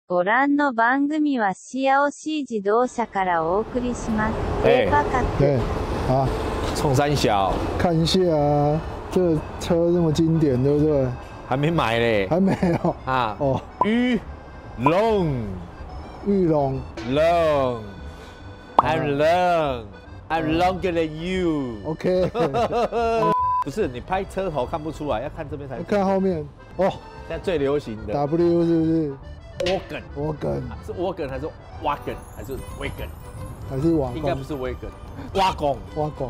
ご覧の番組はシアオシ自動車からお送りします。ペーパーカット。 对，啊， 冲三小看一下啊，这个车那么经典，对不对？ 还没买嘞还没有啊！ 哦， 玉龙玉龙 long，I'm long，I'm longer than you。 ，OK， 不是你拍车头看不出来，要看这边才。 看后面哦现在最流行的 ，W 是不是？ Wagon， 我梗是 Wagon 还是 Wagon 还是 Wagon？ 还是瓦工应该不？是 Wagon，Wagon， 瓦工，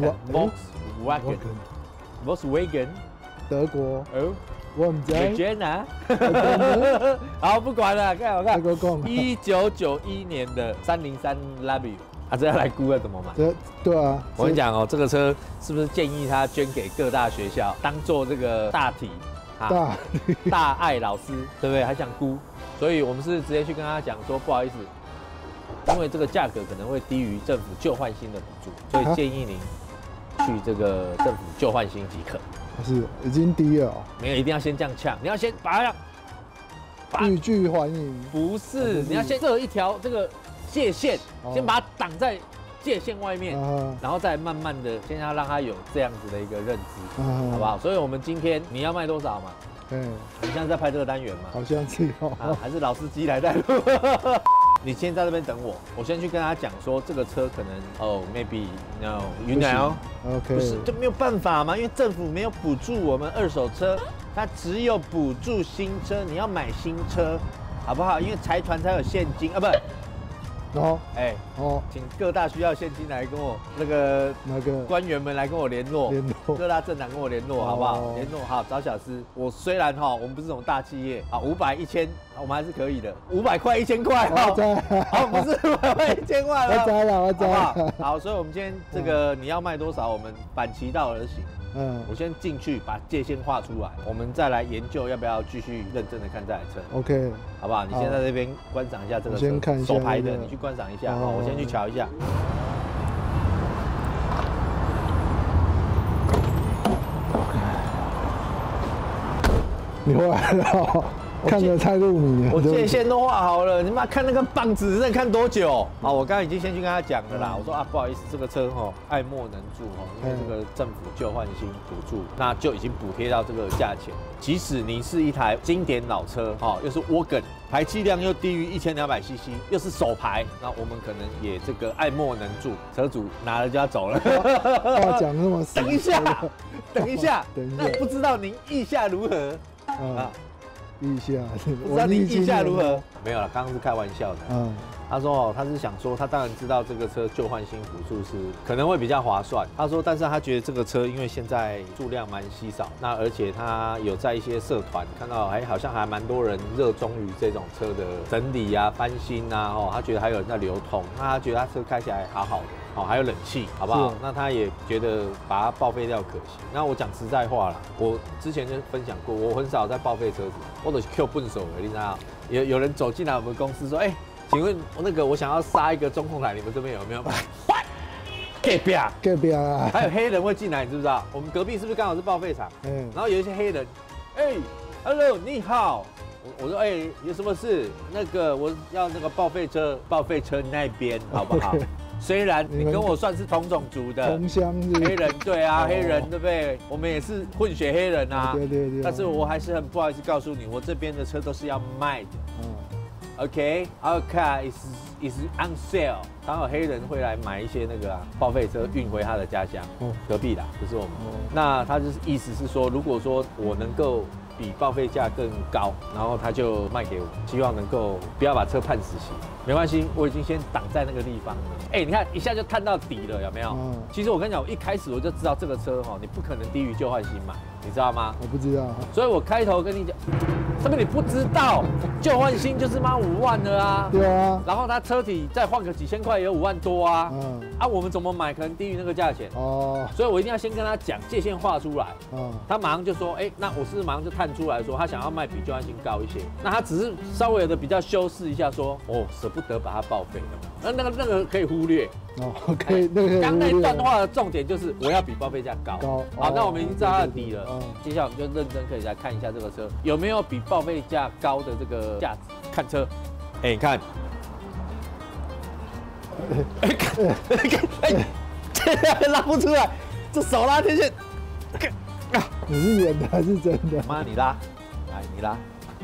Volkswagen， 德国， 哦我唔知。 ，Regina，好不管了，看好看。 德国讲 1991年的303 Love You， 啊，这要来估要怎么买？ 对啊， 我跟你讲哦，这个车是不是建议他捐给各大学校，当做这个大体啊大爱老师，对不对？还想估，所以我们是直接去跟他讲说，不好意思，因为这个价格可能会低于政府旧换新的补助，所以建议您去这个政府旧换新即可。 是已经低了哦， 没有一定要先这样呛，你要先把它欲拒还迎。 不是，你要先设一条这个界限，先把它挡在界限外面，然后再慢慢的先要让他有这样子的一个认知，好不好？所以我们今天你要卖多少嘛？ 嗯， 你现在在拍这个单元吗？ 好像是哦。 还是老司机来带路？你先在这边等我，我先去跟他讲说这个车可能maybe no you know， 不是就没有办法嘛，因为政府没有补助我们二手车，它只有补助新车，你要买新车，好不好？因为财团才有现金啊，不。 哦， 请各大需要现金来跟我那个官员们来跟我联络，各大政党跟我联络，好不好？联络好找小司。我虽然我们不是这种大企业啊，500、1000，我们还是可以的。500块、1000块，不是500块、1000万了。 我知道。 好，所以我们今天这个你要卖多少，我们反其道而行。我先进去把界限画出来，我们再来研究要不要继续认真的看这台车。 OK， 好不好？你先在这边观赏一下这个车， 先看一下手排的，你去观赏一下。我先去瞧一下。 你回来了，看得太入迷了。 我界限都画好了，你妈看那个棒子，在看多久？好，我刚刚已经先去跟他讲了啦。我说啊，不好意思，这个车爱莫能助因为这个政府旧换新补助，那就已经补贴到这个价钱。即使你是一台经典老车又是 Wagon， 排气量又低于1200cc， 又是手排，那我们可能也这个爱莫能助。车主拿了就要走了。 话讲那么死。 等一下，那不知道您意下如何？ 意下， 不知道你意下如何？没有了，刚刚是开玩笑的。他说他是想说，他当然知道这个车旧换新补助是可能会比较划算。他说，但是他觉得这个车因为现在数量蛮稀少，那而且他有在一些社团看到，好像还蛮多人热衷于这种车的整理啊、翻新啊，他觉得还有人在流通，那他觉得他车开起来好好的。还有冷气，好不好？那他也觉得把它报废掉可惜。那我讲实在话啦，我之前就分享过，我很少在报废车子，我都是 Q 笨手的，你知道？有人走进来我们公司说，请问我想要杀一个中控台，你们这边有没有？ 隔壁啊！ 还有黑人会进来，你知不知道？我们隔壁是不是刚好是报废厂？然后有一些黑人，Hello， 你好。我说有什么事？我要那个报废车那边好不好？虽然你跟我算是同种族的， 同乡黑人，对啊，黑人对不对？我们也是混血黑人啊， 对。 但是我还是很不好意思告诉你，我这边的车都是要卖的。OK，Our car is on sale。刚好黑人会来买一些那个报废车，运回他的家乡，隔壁啦，不是我们。那他就是意思是说，如果说我能够比报废价更高，然后他就卖给我，希望能够不要把车判死刑。没关系，我已经先挡在那个地方了。你看一下就探到底了，有没有？其实我跟你讲，我一开始我就知道这个车你不可能低于旧换新买，你知道吗？ 我不知道。 所以我开头跟你讲，这边你不知道，旧换新就是5万了啊。 对啊。 然后他车体再换个几千块也有5万多啊。我们怎么买可能低于那个价钱？所以我一定要先跟他讲界限画出来。他马上就说，那我是不是马上就探出来说，他想要卖比旧换新高一些？那他只是稍微的比较修饰一下说，舍不得把它报废的，那个可以忽略。 可以，那个刚那段话的重点就是我要比报废价高。好，那我们已经知道它的底了。接下来我们就认真可以来看一下这个车有没有比报废价高的这个价值。 看车，哎，你看，哎，拉不出来，这手拉天线， 你是演的还是真的？ 妈，你拉，来，你拉。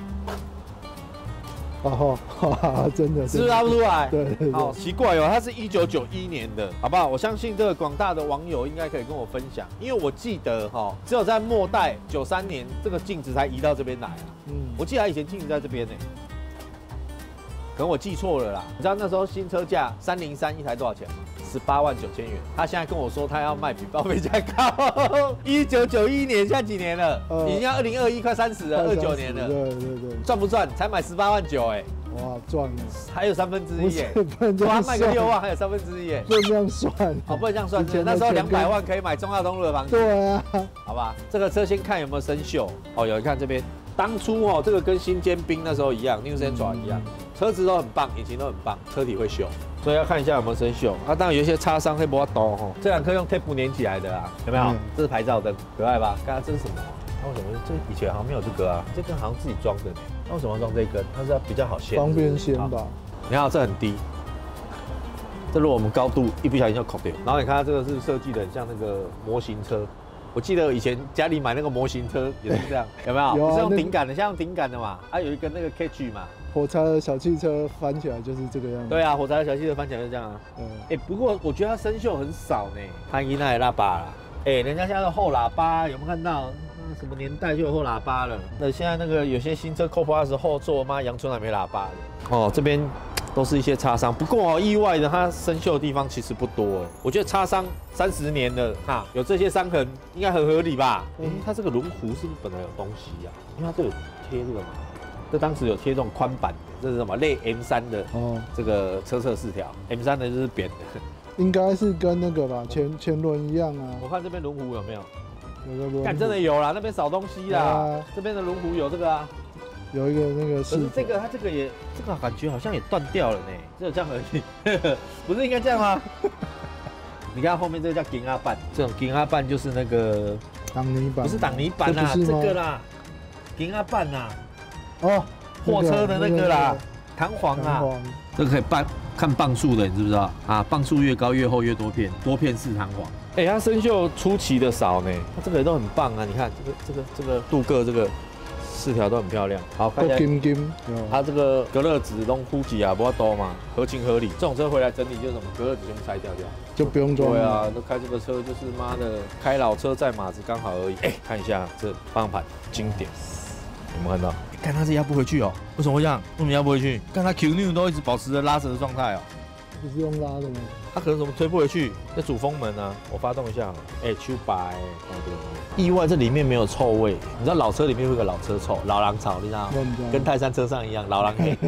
哦，真的， 是不是拉不出来？ 对。 好奇怪哦，它是1991年的，好不好？我相信这个广大的网友应该可以跟我分享，因为我记得哈，只有在末代93年，这个镜子才移到这边来啊。我记得它以前镜子在这边呢，可能我记错了啦。你知道那时候新车价303一台多少钱吗？18万9千元。他现在跟我说他要卖比报废价高。1991年，现在几年了？已经要2021快30了，29年了。 对， 赚不赚？才买18万9哎。 哇，赚了， 还有1/3耶！他卖个6万，还有1/3耶！ 不能这样算， 哦，不能这样算。那时候200万可以买中华东路的房子。 对啊， 好吧，这个车先看有没有生锈。哦，有，你看这边，当初哦，这个跟新尖兵那时候一样，New Sentra 一样，车子都很棒，引擎都很棒，车体会锈，所以要看一下有没有生锈。啊，当然有一些擦伤会比较多哈。这两颗用 tape 粘起来的啊，有没有？这是牌照灯，可爱吧？刚刚这是什么？那为什么这以前好像没有这个啊？这根好像自己装的呢。那为什么要装这根？它是要比较好掀， 方便掀吧？ 你看这很低，这如果我们高度一不小心就扣掉。然后你看它这个是设计的很像那个模型车。我记得以前家里买那个模型车也是这样，有没有？ 有啊， 不是用顶杆的，像用顶杆的嘛。啊，有一根那个 catch 嘛。 火柴的小汽车翻起来就是这个样子。 对啊，火柴的小汽车翻起来就是这样啊。不过我觉得它生锈很少呢。它应该也喇叭啦。人家现在的后喇叭有没有看到？什么年代就有后喇叭了？那现在那个有些新车 Co-Plus 后座，妈阳春还没喇叭的。哦，这边都是一些擦伤，不过意外的它生锈的地方其实不多。我觉得擦伤30年了，哈，有这些伤痕应该很合理吧？它这个轮毂是不是本来有东西呀？因为它这有贴这个嘛，这当时有贴这种宽版的，这是什么类 M3的这个车侧饰条 ，M3的就是扁的。 应该是跟那个吧，前轮一样啊。 我看这边轮毂有没有？ 有个轮毂， 真的有啦，那边少东西啦。这边的轮毂有这个啊， 有一个那个是。 可是这个它这个感觉好像也断掉了呢，只有这样而已，不是应该这样吗？你看后面这个叫金阿板，这种金阿板就是那个挡泥板， 不是挡泥板啦，这个啦，金阿板啦， 哦， 货车的那个啦，弹簧啊，这个可以看磅数的，你知不知道啊？磅数越高越厚越多片，多片式弹簧。它生锈出奇的少呢，它这个也都很棒啊！你看这个镀铬这个饰条都很漂亮，好看起来。金，它这个隔热纸弄呼几啊，不要多嘛，合情合理。这种车回来整理就是什么，隔热纸全部拆掉， 就不用装。 对啊，都开这个车就是妈的开老车载马子刚好而已。看一下这方向盘经典，有没有看到？看它是压不回去哦，为什么会这样？为什么压不回去？看它 Q New 都一直保持着拉扯的状态哦。 不是用拉的吗？ 它可能怎么推不回去？这主风门啊，我发动一下好了。秋白，意外这里面没有臭味。你知道老车里面会有个老车臭，老狼草，你知道吗？跟泰山车上一样，老狼黑。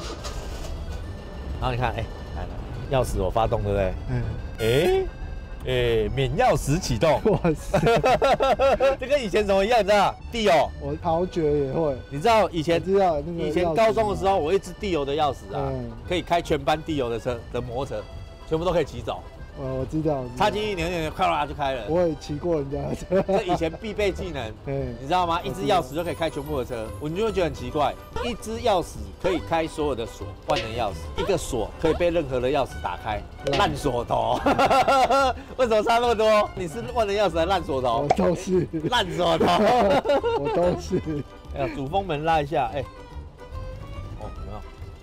然后你看，来了，钥匙我发动，对不对？免钥匙启动。哇塞，这跟以前什么一样？你知道？地友， 我豪爵也会。 你知道以前知道那个以前高中的时候，我一支地友的钥匙啊，可以开全班地友的车的摩托车，全部都可以骑走。 我知道。 插进去扭，咔啦就开了。 我也骑过人家的车。 这以前必备技能，你知道吗？一支钥匙就可以开全部的车，你就会觉得很奇怪，一支钥匙可以开所有的锁，万能钥匙，一个锁可以被任何的钥匙打开，烂锁头。为什么差那么多？你是万能钥匙还是烂锁头？ 我都是烂锁头。 我都是。 哎呀，主风门拉一下，有没有？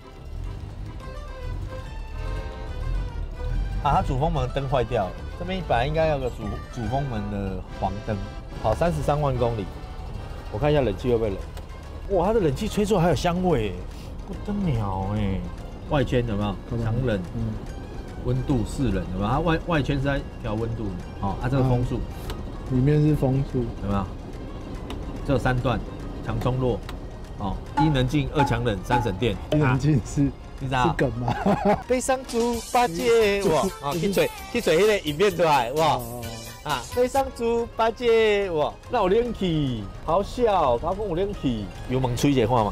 它主风门灯坏掉了，这边本来应该有个主风门的黄灯。跑33万公里，我看一下冷气会不会冷。哇，它的冷气吹出来还有香味，不得了哎！外圈有没有强冷？温度适冷有没有？它外圈是在调温度的。这个风速， 里面是风速， 有没有？这有3段，强中弱。1能进，2强冷，3省电。 1能进是梗吗？ 悲伤猪八戒哇！去嘴那个影片出来哇！悲伤猪八戒哇！那有冷气，好笑，它讲有冷气，油门吹一下看嘛。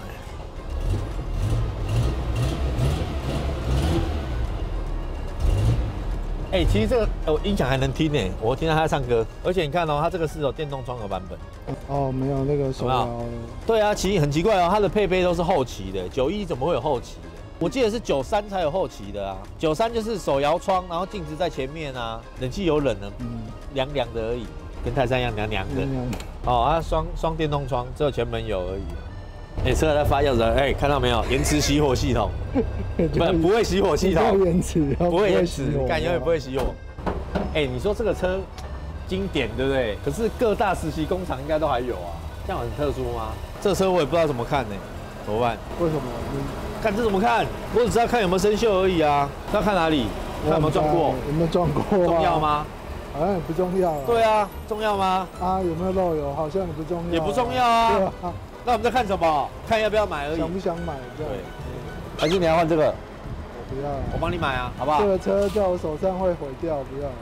哎，其实这个音响还能听呢，我听到他在唱歌。而且你看哦，它这个是有电动窗的版本。 哦，没有那个手摇。 对啊，其实很奇怪哦，它的配备都是后期的，91怎么会有后期的？我记得是93才有后期的啊。93就是手摇窗，然后镜子在前面啊，冷气有冷的，凉凉的而已，跟泰山一样凉凉的。哦啊，双电动窗，只有前门有而已。哎，车在发钥匙，哎，看到没有？延迟熄火系统，不会熄火系统， 延迟， 不会延迟，干永远不会熄火。哎，你说这个车经典对不对？可是各大实习工厂应该都还有啊，这样很特殊吗？这车我也不知道怎么看呢，怎么办？ 为什么？ 看这怎么看？我只知道看有没有生锈而已啊。要看哪里？看有没有撞过？ 有没有撞过？ 重要吗？ 好像也不重要。 对啊，重要吗？ 啊，有没有漏油？好像也不重要。 也不重要啊。 对啊。 那我们在看什么？看要不要买而已。 想不想买？对。 还是你要换这个？ 我不要。我帮你买啊，好不好？ 这个车在我手上会毁掉，不要。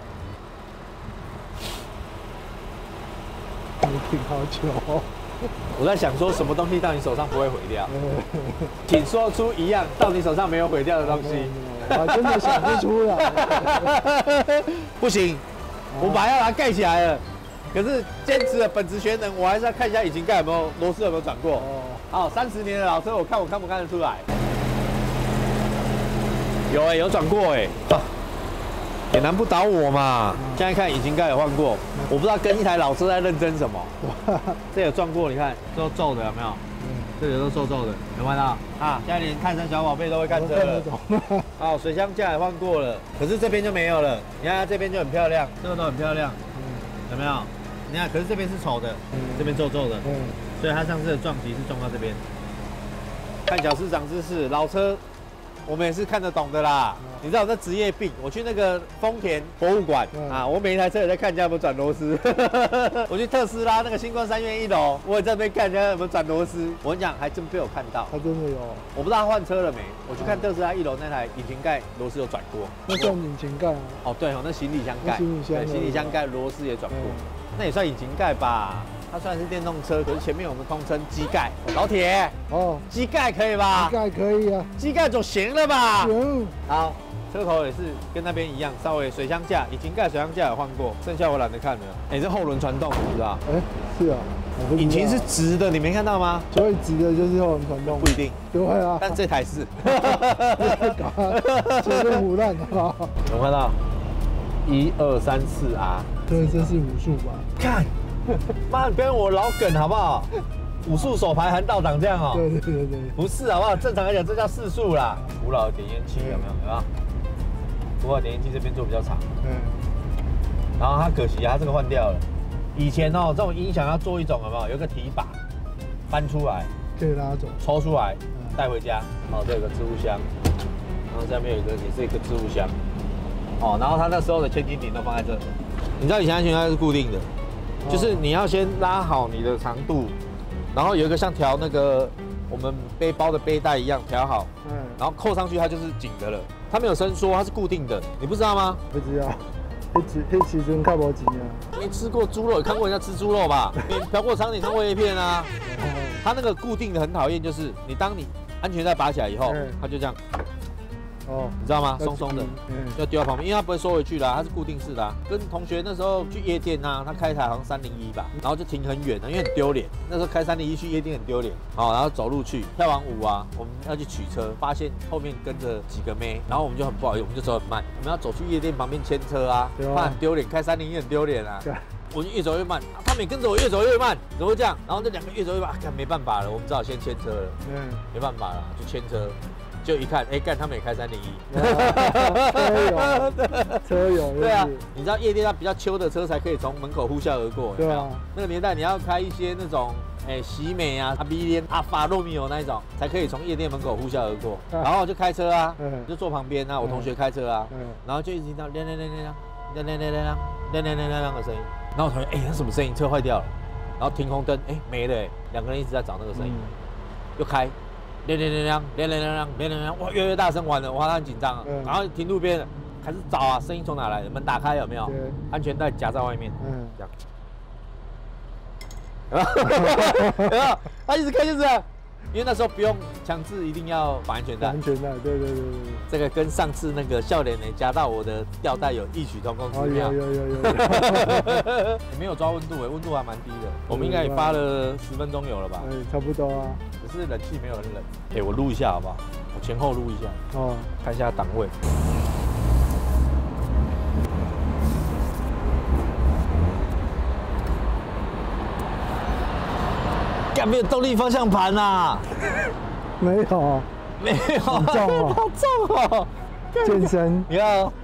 你停好久。 我在想说什么东西到你手上不会毁掉？请说出一样到你手上没有毁掉的东西。 我真的想不出来。 不行，我把它盖起来了。可是坚持的本职学能，我还是要看一下引擎盖有没有螺丝有没有转过。好，30年的老车，我看不看得出来？有哎，有转过哎，也难不倒我嘛。现在看引擎盖有换过，我不知道跟一台老车在认真什么。这有撞过，你看都皱的有没有？这里都皱皱的，有看到啊？现在连看山小宝贝都会看车了。好，水箱架也换过了，可是这边就没有了。你看这边就很漂亮，这个都很漂亮，有没有？你看，可是这边是丑的，这边皱皱的，所以它上次的撞击是撞到这边。看小市长姿势，老车我们也是看得懂的啦。你知道我这职业病，我去那个丰田博物馆啊，我每一台车也在看人家有没有转螺丝。我去特斯拉那个星光三院1楼，我也在那边看人家有没有转螺丝。我跟你讲，还真被我看到， 他真的有。 我不知道他换车了没，我去看特斯拉1楼那台引擎盖螺丝有转过。 那算引擎盖啊？ 哦，对哦，那行李箱盖，对，行李箱盖螺丝也转过。那也算引擎盖吧，它虽然是电动车，可是前面我们通称机盖。老铁，机盖可以吧？ 机盖可以啊， 机盖总行了吧？ 行。好， 车头也是跟那边一样，稍微水箱架、引擎盖、水箱架有换过，剩下我懒得看了。哎，这后轮传动，你知道？哎，是啊。引擎是直的，你没看到吗？所以直的就是后轮传动。不一定。对啊。但这台是。前面胡乱的。有看到？1、2、3、4R。对，这是5速吧？看，妈，你不要用我老梗好不好？5速手排含倒档这样哦。对。不是好不好？正常来讲，这叫4速啦。古老的点烟器有没有？有没有？古老点烟器这边做比较长。然后它可惜它这个换掉了。以前哦，这种音响要做一种有没有？有个提把，搬出来，可以拉走，抽出来带回家。哦，这有个置物箱，然后下面有一个也是一个置物箱。哦，然后它那时候的千斤顶都放在这。你知道以前安全带是固定的，就是你要先拉好你的长度，然后有一个像调那个我们背包的背带一样调好，然后扣上去它就是紧的了，它没有伸缩，它是固定的，你不知道吗？不知道，黑其实看不紧啊。你吃过猪肉，也看过人家吃猪肉吧？你嫖过娼，你看过 A 片啊？它那个固定的很讨厌，就是当你安全带拔起来以后，它就这样。哦，你知道吗？松松的，要丢到旁边，因为它不会收回去啦，它是固定式的。跟同学那时候去夜店啊，他开一台好像301吧，然后就停很远的，因为很丢脸。那时候开301去夜店很丢脸，好，然后走路去跳完舞啊，我们要去取车，发现后面跟着几个妹，然后我们就很不好意思，我们就走很慢，我们要走去夜店旁边牵车啊，怕很丢脸，开301很丢脸啊。我就越走越慢，他们也跟着我越走越慢，怎么会这样？然后那2个越走越慢，看没办法了，我们只好先牵车了。没办法了，就牵车。就一看，哎，干他们也开301，车友，对啊，你知道夜店它比较秋的车才可以从门口呼啸而过，有没有？那个年代你要开一些那种，喜美啊、BN、阿法罗密欧那一种，才可以从夜店门口呼啸而过。然后我就开车啊，就坐旁边啊，我同学开车啊，然后就一直听到亮的声音，然后我同学，那什么声音？车坏掉了，然后停红灯，没了，2个人一直在找那个声音，又开。亮，哇，越来越大声，完了，哇，他很紧张啊，然后停路边，开始找啊，声音从哪来的？门打开有没有？安全带夹在外面，这样，有没有？他一直开就是， 因为那时候不用强制一定要绑安全带。 安全带，对。 这个跟上次那个笑脸呢夹到我的吊带有异曲同工之妙。 有。 也没有抓温度温度还蛮低的。我们应该也发了10分钟有了吧？ 差不多啊。 只是冷气没有很冷。我录一下好不好？我前后录一下。哦。看一下档位。干没有动力方向盘呐？ 没有。 没有。好重哦。 好重哦。 健身。 你看哦。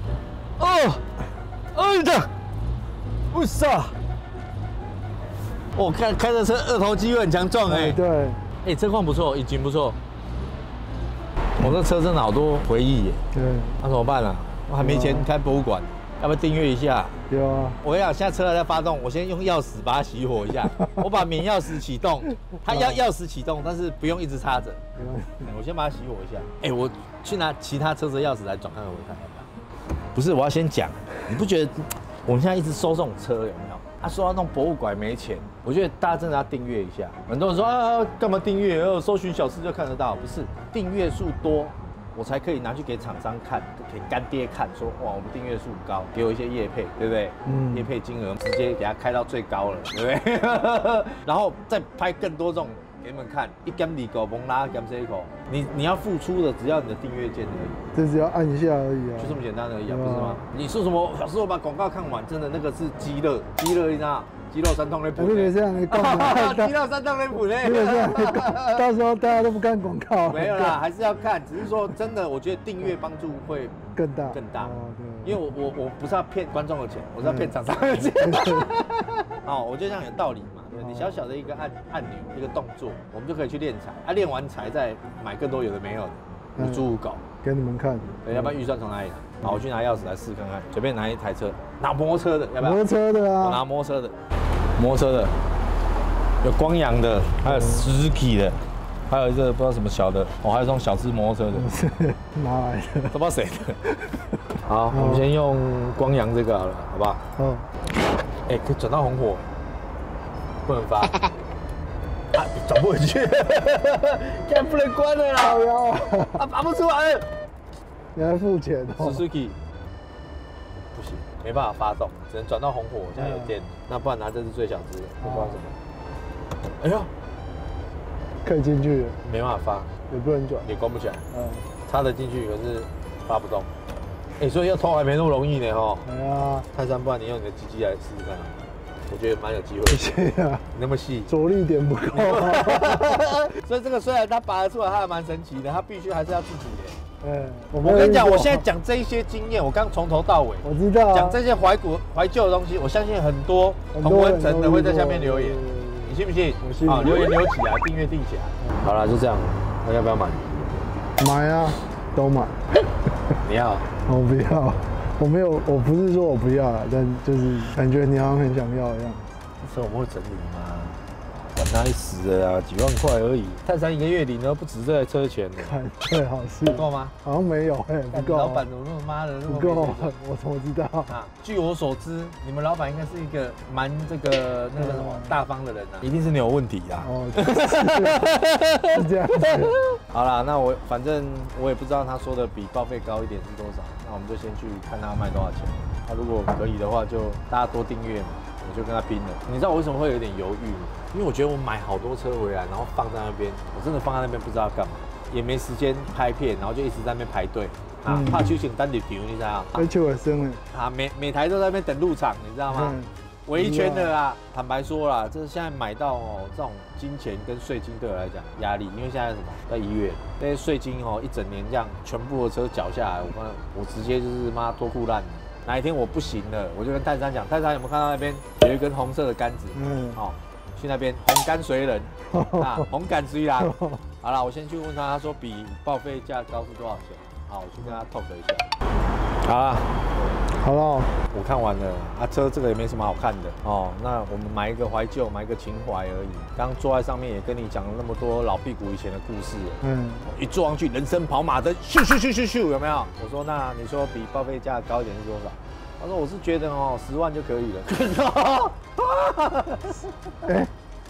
哎的。为啥？我看开着车二头肌会很强壮哎。 对。 车况不错，引擎不错。我这车真的好多回忆耶。 对。 那怎么办啊？我还没钱开博物馆，要不要订阅一下？ 有啊。 我跟你讲，现在车还在发动，我先用钥匙把它熄火一下。我把免钥匙启动，它要钥匙启动，但是不用一直插着。我先把它熄火一下。我去拿其他车子的钥匙来转看看，我看看。不是，我要先讲，你不觉得我们现在一直收这种车有没有？说到弄博物馆没钱，我觉得大家真的要订阅一下。很多人说干嘛订阅？搜寻小事就看得到，不是订阅数多。我才可以拿去给厂商看，给干爹看，说哇，我们订阅数高，给我一些业配，对不对？业配金额直接给他开到最高了，对不对？然后再拍更多这种给你们看，一减二狗蒙拉减这一口，你要付出的只要你的订阅键而已， 这只要按一下而已啊， 就这么简单而已啊，不是吗？你说什么？小时候把广告看完，真的那个是鸡肋，你知道？肌肉酸痛的补， 我以为这样你干嘛？ 肌肉酸痛的补呢？ 到时候大家都不看广告。 没有啦，还是要看，只是说真的，我觉得订阅帮助会更大。 因为我不是要骗观众的钱，我是要骗厂商的钱。我觉得这样有道理嘛，对不对？你小小的一个按钮，一个动作，我们就可以去练财，练完财再买更多有的没有的，无猪无狗给你们看。 对，要不然预算从哪里来？好，我去拿钥匙来试看看，随便拿一台车，拿摩托车的，要不要？ 摩托车的啊， 我拿摩托车的。摩托车的有光阳的，还有 Suzuki 的，还有一个不知道什么小的，还有这种小只摩托车的， 哪来的？ 都不知道谁的。好，我们先用光阳这个好了，好不好？可以转到红火，不能发。转不回去，现在不能关了啦！拔不出来。 你还付钱哦 ？Suzuki 不行。没办法发动，只能转到红火，现在有电。那不然拿这是最小只的，不知道什么。哎呦， 可以进去了， 没办法发， 也不能转， 也关不起来。插得进去，可是发不动。所以要偷还没那么容易呢哈。泰山，不然你用你的机器来试试看，我觉得蛮有机会。 谢谢啊， 那么细， 着力点不够。 所以这个虽然它拔得出来，它还蛮神奇的，它必须还是要自己的。 我跟你讲，我现在讲这一些经验，我刚从头到尾， 我知道讲这些怀旧的东西，我相信很多同温层的会在下面留言，你信不信？ 我信。 留言留起来，订阅订起来。好了，就这样，那要不要买？ 买啊，都买。 你要？ 我不要，我没有，我不是说我不要，但就是感觉你好像很想要一样。 这时候我们会整理吗？管他去死的啊，几万块而已。泰山1个月领都不止这台车钱呢。 最好是够吗？ 好像没有不够。 老板怎么那么妈的不够？我怎么知道啊？据我所知，你们老板应该是一个蛮那个什么大方的人啊，一定是你有问题啊。是这样子。好啦，那反正我也不知道他说的比报废高一点是多少，那我们就先去看他卖多少钱。那如果可以的话，就大家多订阅嘛。我就跟他拼了。你知道我为什么会有点犹豫吗？因为我觉得我买好多车回来，然后放在那边，我真的放在那边不知道要干嘛，也没时间拍片，然后就一直在那边排队啊，怕秋行单底皮，你知道吗？ 而且我生了啊，每台都在那边等入场，你知道吗？围一圈的啦。坦白说啦，这现在买到这种金钱跟税金对我来讲压力，因为现在什么在1月，那些税金一整年这样全部的车缴下来，我直接就是妈脱裤烂。哪一天我不行了，我就跟泰山讲，泰山有没有看到那边有一根红色的杆子？去那边红杆随人啊，红杆随啦。好了，我先去问他，他说比报废价高是多少钱？好，我去跟他 talk 一下。好了， 好了， 我看完了啊，车这个也没什么好看的哦。那我们买一个怀旧，买一个情怀而已。刚刚坐在上面也跟你讲了那么多老屁股以前的故事，一坐上去人生跑马灯，咻咻咻咻咻，有没有？我说那你说比报废价高一点是多少？他说我是觉得10万就可以了。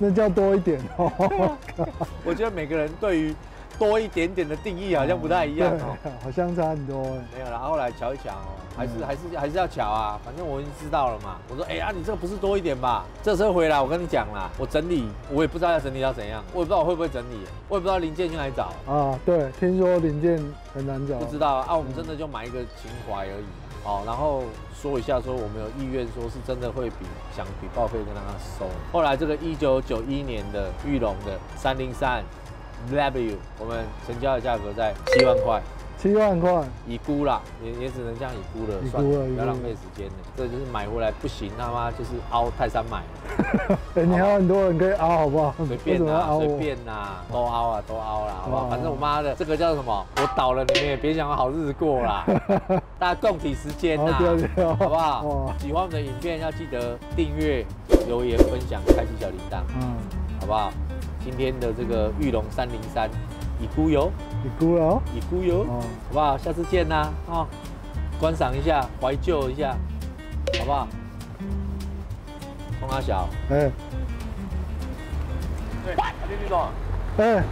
那叫多一点哦。 我觉得每个人对于多一点点的定义好像不太一样哦， 好像差很多哎。 没有啦，后来瞧一瞧哦，还是要瞧啊，反正我已经知道了嘛。我说，哎呀，你这个不是多一点吧？这车回来，我跟你讲啦，我整理，我也不知道要整理到怎样，我也不知道我会不会整理，我也不知道零件去哪里找啊。对，听说零件很难找。 不知道啊，我们真的就买一个情怀而已哦。然后说一下，说我们有意愿，说是真的会想比报废跟让他收。后来这个1991年的裕隆的303W， 我们成交的价格在7万块。 7万块， 已估啦，也只能这样已估了，算了，不要浪费时间了。这就是买回来不行，他妈就是凹泰山买。 哎，你还有很多人可以凹，好不好？ 随便啦，随便啦，都凹啊，都凹啦，好不好？反正我妈的这个叫什么？我倒了，你们也别想好日子过啦。大家共体时间呐，好不好？喜欢我们的影片要记得订阅、留言、分享、开启小铃铛，好不好？今天的这个裕隆303。已估油， 已估了， 已估油，好不好？下次见啦，哦，观赏一下，怀旧一下，好不好？phong阿小， 哎， 对，阿弟你懂？ 哎，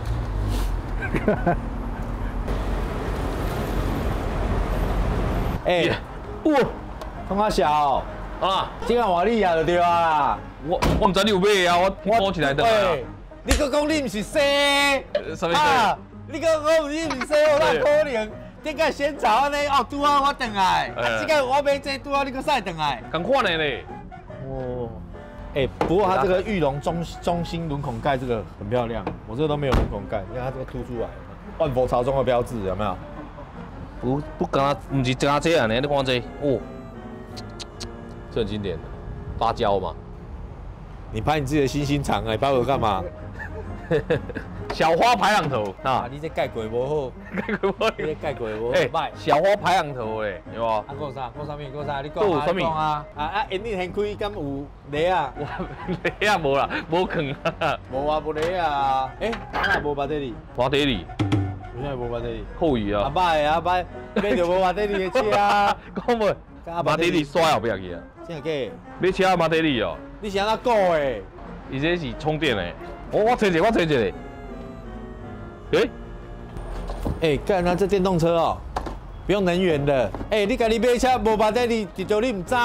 哎，哇，phong阿小啊，今晚我厉害就对啊啦， 我唔知你有买啊，我摸起来的啊。 你个讲你唔是西， 什么意思？ 你个讲你唔是西，我哪可能？顶个先炒安尼哦，拄好我回来，这个我买这拄好你个赛回来， 同款的嘞。 哦，哎，不过它这个裕隆中心轮孔盖这个很漂亮，我这个都没有轮孔盖，你看它这个凸出来，万佛朝宗的标志有没有？ 不干，唔是加这样的，你看这哦，这很经典的芭蕉嘛。 你拍你自己的星星肠哎，拍我干嘛？ 小花排浪头啊！你这盖过无好，你这盖过无好， 哎，小花排浪头诶，有无？啊， 讲啥？讲啥物？讲啥？你讲啊！啊！因你先开敢有雷啊？ 雷啊无啦，无坑啊。 无啊，无雷啊！哎，哪无巴底里？ 巴底里？ 为啥无巴底里？ 后语啊！ 阿爸的阿爸，买着无巴底里的车啊！ 讲无？巴底里刷后壁去啊？ 真假？ 买车巴底里哦？ 你是安怎讲的？ 伊这是充电的。我找一个。 哎，干那这电动车哦，不用能源的。哎，你家己买车无巴底里，就你唔知。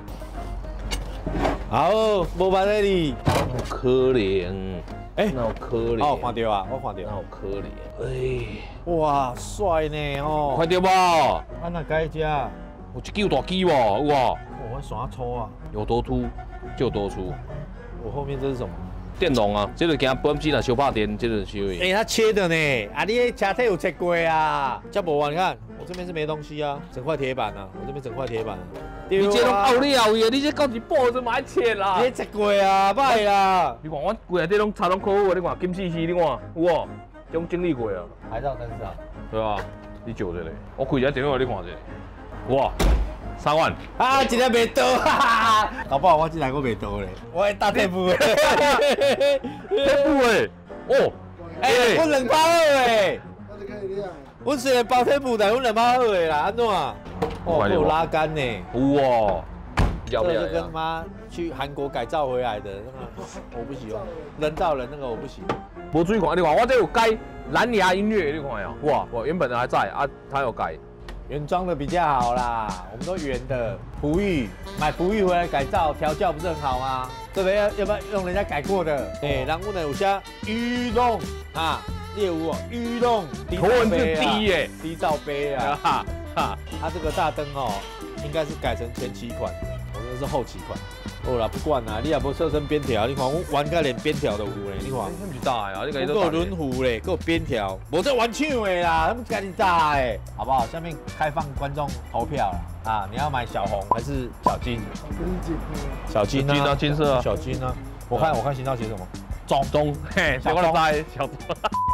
好，无巴底里。 可怜。哎，那有可怜。 哦，看到啊，我看到。 那有可怜。哎， 哇，帅呢哦。 看到无？ 安那改只？ 有一嚿大机无？有无？ 我耍粗啊。 有多凸就多粗。 我后面这是什么？ 电容啊，这个给它本机来修怕电，这个修。 哎，它切的呢，啊，你车体有切过啊？这无完，你看我这边是没东西啊，整块铁板啊，我这边整块铁板。 你这拢奥利奥的，你这到底补怎么爱切啦？ 你切过啊，歹啦。 你看我规内底拢擦拢可好，你看金丝丝，你看有无？这种经历过啊。 牌照灯是啊。 对啊，你借一个，我开一下电话你看一下。哇，3万。 啊，今天没到，哈哈。搞不好我今台我没到嘞，我会打贴布的。 贴布诶，哦， 哎，我2包2诶。 那就可以亮。 我虽然包贴布，但我2包2诶啦，安怎？哦，有拉杆呢。 哇， 这个跟妈去韩国改造回来的那个，我不喜欢。人造人那个我不喜欢。 无注意看，你看我这有改蓝牙音乐，你看呀，哇，我原本的还在啊，它有改。 原装的比较好啦，我们都原的。璞玉买璞玉回来改造调教不是很好吗？对不对？要不要用人家改过的？哎，然后呢，有些裕隆啊，业务哦，裕隆头文字 D 耶， 低罩杯啊，哈哈。它这个大灯哦，应该是改成前期款，我这是后期款。好啦，不管啦，你也无车身边条，你看我玩个连边条都有嘞，你看。那不大呀，你个都有轮毂嘞，够边条，无在玩抢的啦，他们家己大哎，好不好？下面开放观众投票了啊，你要买小红还是小金？小金啊， 金色啊， 小金啊。我看行道写什么？ 中，嘿，小光仔，小中。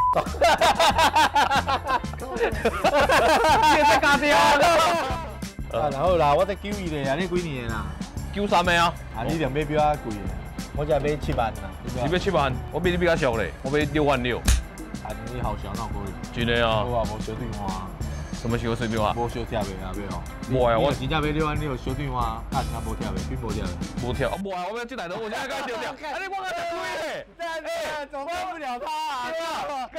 你也在加掉啊，然后啦，我在9亿的啊，你几年啦 ？93的啊。 啊，你两买比较贵的，我只买7万啦。 你买7万，我比你比较俗嘞，我买6万6。 啊，你好小，那有可能。 真的啊。 我无小电话。 什么小水表啊？ 无小贴的啊，没有。 无啊，我真正买6万6小电话，干那无贴的，并无贴的。 无贴，无啊，我要这台头，我现在该丢掉。啊，你我个贵嘞。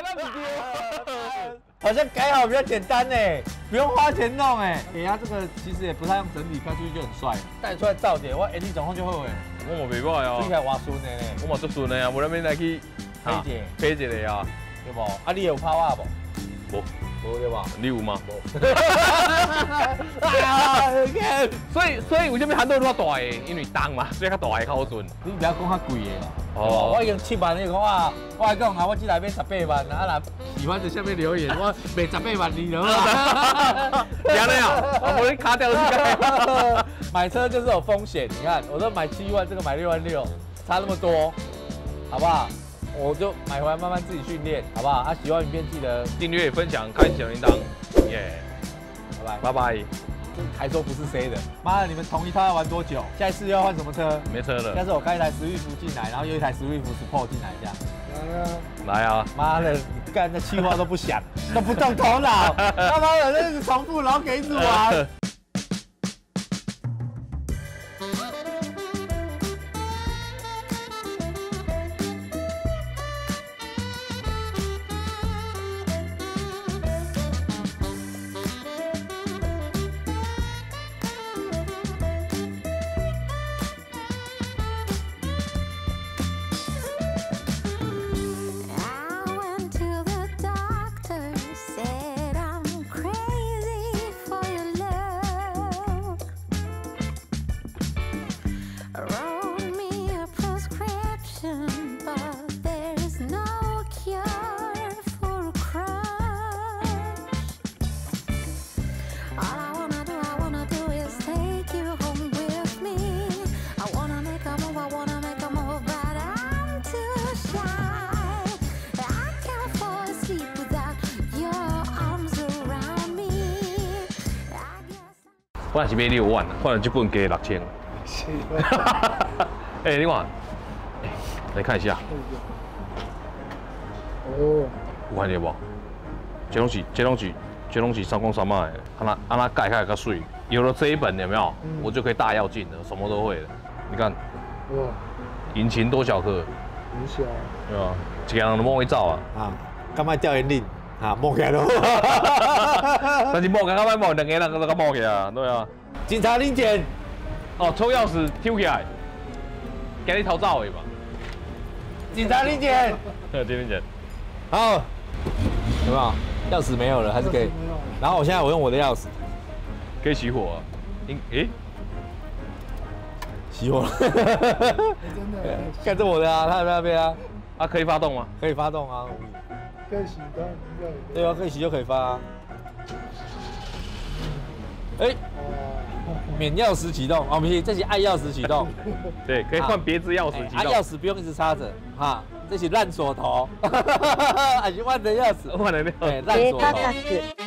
好像改好比较简单呢，不用花钱弄哎。它这个其实也不太用整理，开出去就很帅，带出来照点，我1总共就好诶。 我嘛袂歹啊， 你开划顺的呢， 我嘛足顺的啊，无咱免来去配一个啊， 对无？啊，你有泡啊无？ 无。 无对吧？ 你有吗？所以为什么韩国那么大的？因为重嘛，所以较大的较好顺。 你不要讲较贵的哦，我已经7万，你讲啊，我还讲啊，我这台买18万，啊啦，喜欢在下面留言，我卖18万你了。 这样啊，我你卡掉了。 买车就是有风险，你看，我都买7万，这个买6万6，差那么多，好不好？我就买回来慢慢自己训练，好不好？啊，喜欢影片记得订阅、分享、开小铃铛，耶！ 拜拜， 拜拜。 还说不是 C 的，妈的，你们同一套要玩多久？下一次要换什么车？ 没车了。 下次我开一台Swift进来，然后又一台Swift Sport进来，这样。 来啊！ 妈的，你干这气话都不想，都不动头脑，他妈的，那是重复，然后给一直玩。 我也是买6万，换了这本加6000。哎，你看，来看一下。哦，有看到无？这拢是3公3码的，安那盖开较水。有了这一本有没有？我就可以大跃进了，什么都会了。你看，哇，引擎多小颗？ 很小。 对吧？一个人都摸会走啊。 啊，干嘛掉眼镜？啊，摸起来咯。 但是摸起来，慢摸，2个人都个摸起来，对啊。 警察临检。 哦，抽钥匙抽起来，给你偷走的吧。 警察临检。 对，临检。 好，有没有？钥匙没有了，还是可以。然后我现在我用我的钥匙， 可以熄火啊。 熄火了。真的。看这我的啊，他在那边啊。 啊，可以发动吗？ 可以发动啊。 可以洗的， 对啊，可以洗就可以发啊。哎，免钥匙启动，哦，不是，这是按钥匙启动。 对，可以换别支钥匙启动。 钥匙不用一直插着，哈，这是烂锁头，还是换的钥匙， 换的钥匙， 烂锁头。